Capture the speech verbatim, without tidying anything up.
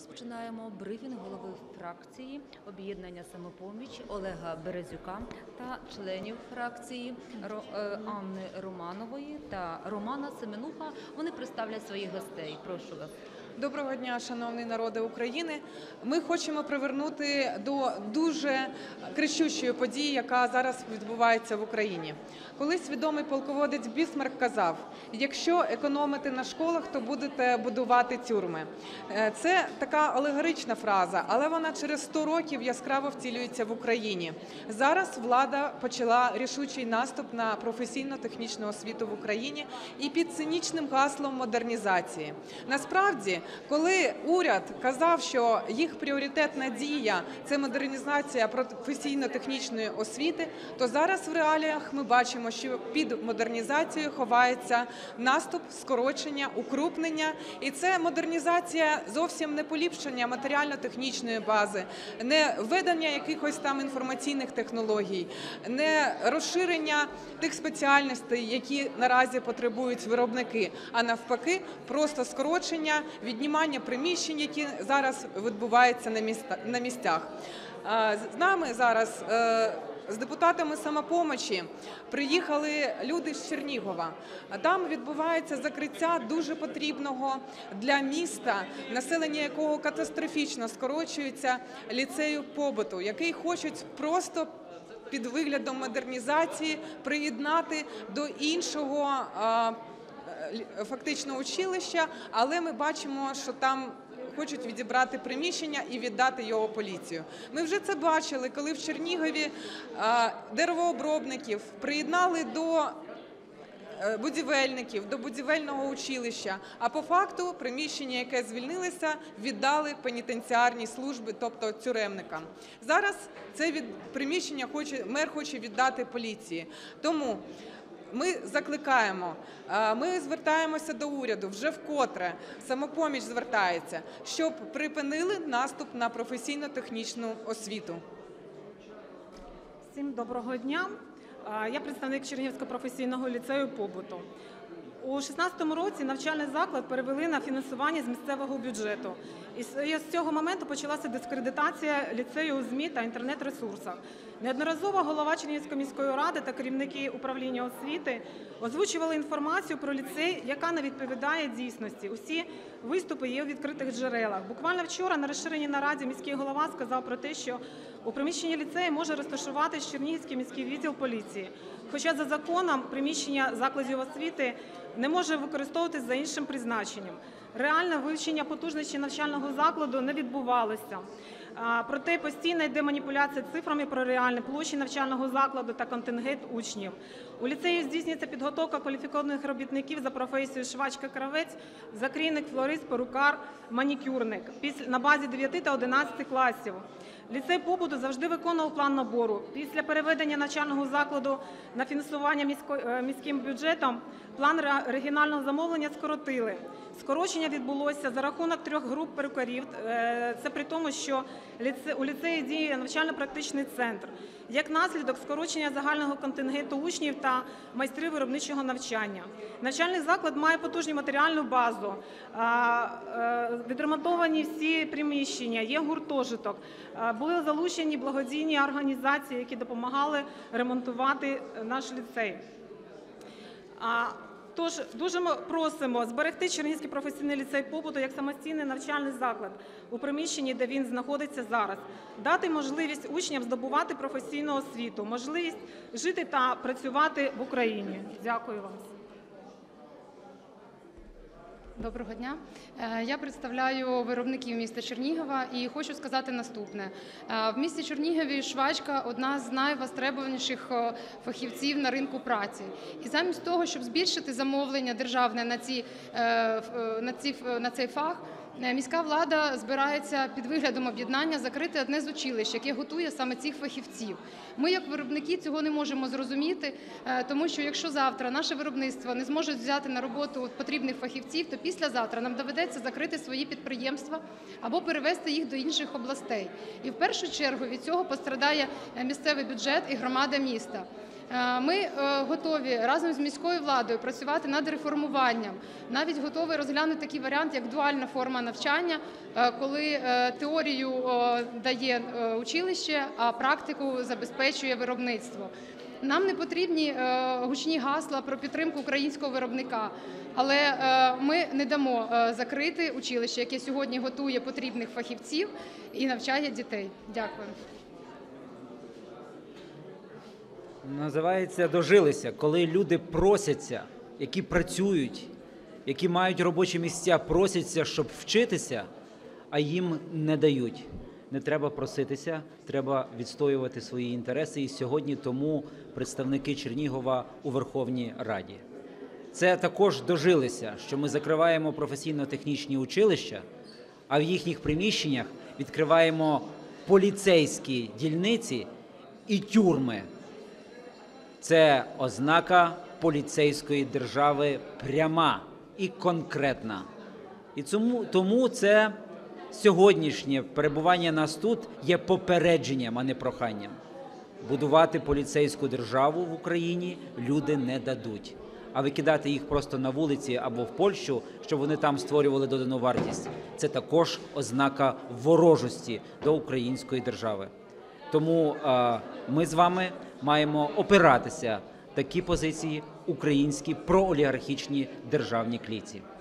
розпочинаємо брифінг голови фракції об'єднання «Самопоміч» Олега Березюка та членів фракції Анни Романової та Романа Семенуха. Вони представлять своїх гостей. Прошу вас. Доброго дня, шановний народе України. Ми хочемо привернути до дуже кричущої події, яка зараз відбувається в Україні. Колись відомий полководець Бісмарк казав: якщо економити на школах, то будете будувати тюрми. Це така алегорична фраза, але вона через сто років яскраво втілюється в Україні. Зараз влада почала рішучий наступ на професійно-технічну освіту в Україні і під цинічним гаслом модернізації. Насправді, коли уряд казав, що їх пріоритетна дія – це модернізація професійно-технічної освіти, то зараз в реаліях ми бачимо, що під модернізацією ховається наступ, скорочення, укрупнення. І це модернізація зовсім не поліпшення матеріально-технічної бази, не введення якихось там інформаційних технологій, не розширення тих спеціальностей, які наразі потребують виробники, а навпаки, просто скорочення, віднімання приміщень, які зараз відбуваються на місцях. З нами зараз, з депутатами «Самопомочі», приїхали люди з Чернігова. Там відбувається закриття дуже потрібного для міста, населення якого катастрофічно скорочується, ліцею побуту, який хочуть просто під виглядом модернізації приєднати до іншого фактично училища, але ми бачимо, що там хочуть відібрати приміщення і віддати його поліцію. Ми вже це бачили, коли в Чернігові деревообробників приєднали до будівельників, до будівельного училища, а по факту приміщення, яке звільнилося, віддали пенітенціарній службі, тобто тюремникам. Зараз це приміщення хоче, мер хоче віддати поліції. Тому ми закликаємо, ми звертаємося до уряду, вже вкотре «Самопоміч» звертається, щоб припинили наступ на професійно-технічну освіту. Всім доброго дня. Я представник Чернігівського професійного ліцею побуту. У дві тисячі шістнадцятому році навчальний заклад перевели на фінансування з місцевого бюджету. І з цього моменту почалася дискредитація ліцею у ЗМІ та інтернет-ресурсах. Неодноразово голова Чернігівської міської ради та керівники управління освіти озвучували інформацію про ліцей, яка не відповідає дійсності. Усі виступи є у відкритих джерелах. Буквально вчора на розширеній нараді міський голова сказав про те, що у приміщенні ліцею може розташуватись Чернігівський міський відділ поліції. Хоча за законом приміщення закладів освіти не може використовуватись за іншим призначенням. Реальне вивчення потужності навчального закладу не відбувалося. Проте постійно йде маніпуляція цифрами про реальні площі навчального закладу та контингент учнів. У ліцеї здійснюється підготовка кваліфікованих робітників за професією швачка-кравець, закрійник, флорист, перукар, манікюрник на базі дев'яти та одинадцяти класів. Ліцей побуту завжди виконував план набору. Після переведення навчального закладу на фінансування міським бюджетом план регіонального замовлення скоротили. Скорочення відбулося за рахунок трьох груп перукарів. Це при тому, що у ліцеї діє навчально-практичний центр. Як наслідок, скорочення загального контингенту учнів та майстрів виробничого навчання. Навчальний заклад має потужну матеріальну базу, відремонтовані всі приміщення, є гуртожиток. Були залучені благодійні організації, які допомагали ремонтувати наш ліцей. Тож дуже ми просимо зберегти Чернігівський професійний ліцей побуту як самостійний навчальний заклад у приміщенні, де він знаходиться зараз, дати можливість учням здобувати професійну освіту, можливість жити та працювати в Україні. Дякую вам. Доброго дня. Я представляю виробників міста Чернігова і хочу сказати наступне. В місті Чернігові швачка – одна з найвостребованіших фахівців на ринку праці. І замість того, щоб збільшити замовлення державне на, ці, на, ці, на цей фах, міська влада збирається під виглядом об'єднання закрити одне з училищ, яке готує саме цих фахівців. Ми, як виробники, цього не можемо зрозуміти, тому що якщо завтра наше виробництво не зможе взяти на роботу потрібних фахівців, то післязавтра нам доведеться закрити свої підприємства або перевести їх до інших областей. І в першу чергу від цього пострадає місцевий бюджет і громада міста. Е, Ми е, готові разом з міською владою працювати над реформуванням. Навіть готові розглянути такий варіант, як дуальна форма навчання, е, коли е, теорію е, дає е, училище, а практику забезпечує виробництво. Нам не потрібні е, гучні гасла про підтримку українського виробника, але е, ми не дамо е, закрити училище, яке сьогодні готує потрібних фахівців і навчає дітей. Дякую. Називається «дожилися», коли люди просяться, які працюють, які мають робочі місця, просяться, щоб вчитися, а їм не дають. Не треба проситися, треба відстоювати свої інтереси. І сьогодні тому представники Чернігова у Верховній Раді. Це також дожилися, що ми закриваємо професійно-технічні училища, а в їхніх приміщеннях відкриваємо поліцейські дільниці і тюрми. Це ознака поліцейської держави пряма і конкретна. І тому, тому це сьогоднішнє перебування нас тут є попередженням, а не проханням. Будувати поліцейську державу в Україні люди не дадуть. А викидати їх просто на вулиці або в Польщу, щоб вони там створювали додану вартість, це також ознака ворожості до української держави. Тому е, ми з вами маємо опиратися такі позиції українські проолігархічні державні кліці.